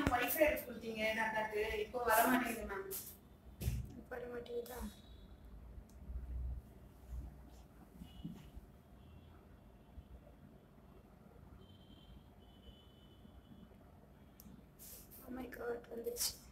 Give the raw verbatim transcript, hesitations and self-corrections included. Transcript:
Morning wifi எடுத்து கொடுத்தீங்க டாட்டாக்கு, இப்போ வர மாட்டேங்குது மேம். வர மாட்டேங்குதா? Oh my god, வந்துச்சு.